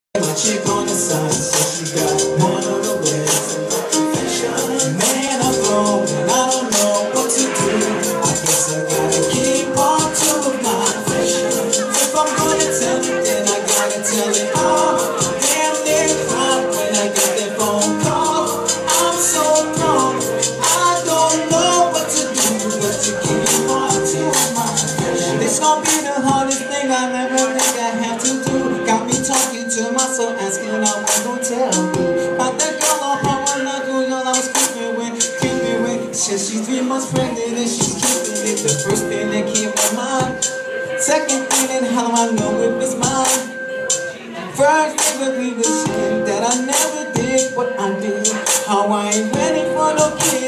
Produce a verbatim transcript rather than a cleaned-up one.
My chick on the side, so she got one of the ways. Man, I'm grown and I don't know what to do. I guess I gotta keep on to my fashion. If I'm gonna tell it, then I gotta tell it all. Damn near cried when I get that phone call. I'm so wrong, I don't know what to do but to keep on to my fashion. It's gonna be the hardest thing I never think I have to do. Got me talking to myself, asking I was gonna tell you about that girl on how I like who y'all I was creeping with, creeping with. Said she's three months pregnant and she's keeping it. The first thing that came to mind. Second thing, and how I know if it's mine. First thing that we was saying that I never did what I did. How I ain't ready for no kid.